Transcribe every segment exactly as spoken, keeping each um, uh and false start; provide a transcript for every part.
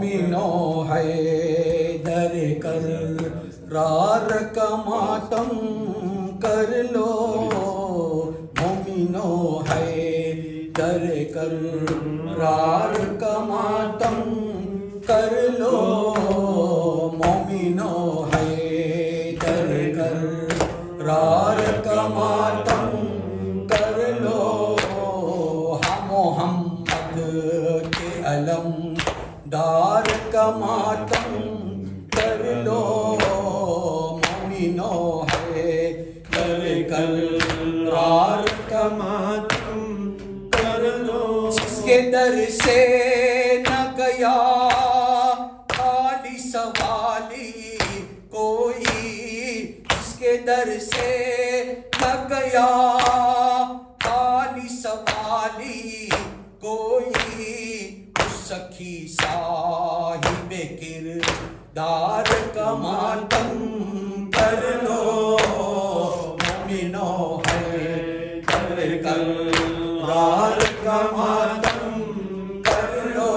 मोमिनो है दर कर रार का मातम कर लो, मोमिनो है दर कर रार का मातम कर लो, मोमिनो है दर कर रार का मातम कर लो। हम मोहम्मद के अलम दार का मातम कर लो, मोमिनो है दर कर रार का मातम कर लो। जिसके दर से न गया खाली सवाली कोई, जिसके दर से न गया खाली सवाली कोई, उस सखी साहिबे किरदार का मातम कर लो, मोमिनो है दर कर रार का मातम कर लो,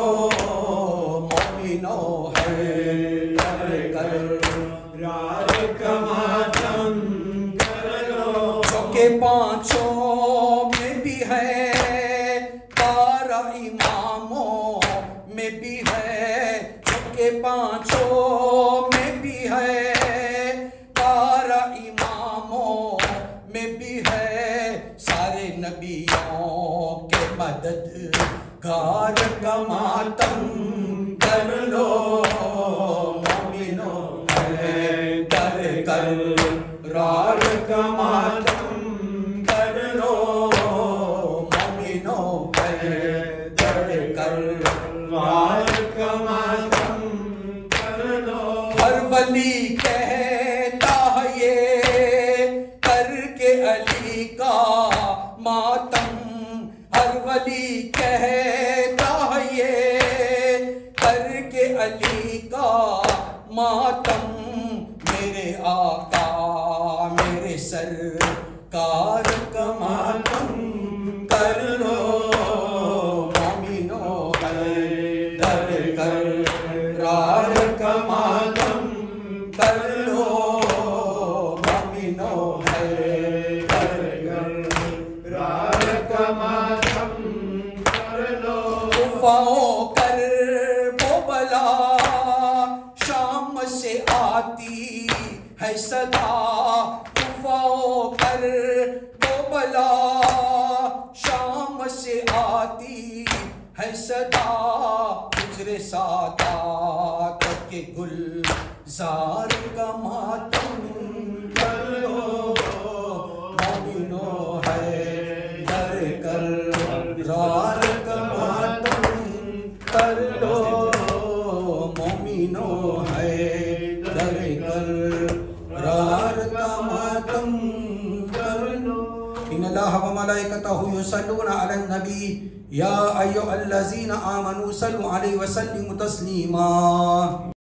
मोमिनो है दर कर रार का मातम कर लो। चौके पांचों में भी है, बारह इमामों में भी है, चौके पांचों में भी है, बारह इमामों में भी है, सारे नबियों के मददगार का मातम कर लो, मोमिनो है दर कर रार का मातम कर लो, मोमिनो है दर कर रार का मातम कर लो। हर वली कहता है ये करके अली का मातम, हर वली कहता है ये करके अली का मातम, मेरे आका मेरे सरकार का मातम कर लो, मोमिनो है दर कर रार का मातम कर लो, मोमिनो है दर कर रार का मातम कर लो। तूफाओं कर वो बला शाम से आती है सदा, तूफाओं कर वो बला शाम से आती है सदा, गुजरे सादात के गुलजार का मातम कर लो, मोमिनो है दर कर रार का मातम कर लो, मोमिनो है दर कर रार का मातम कर लो। इन्नल्लाह व मलाइकतहु युसल्लूना अलन नबी या अय्युहल्लज़ीना आमनू सल्लु अलैहि व सल्लिमू तस्लीमा।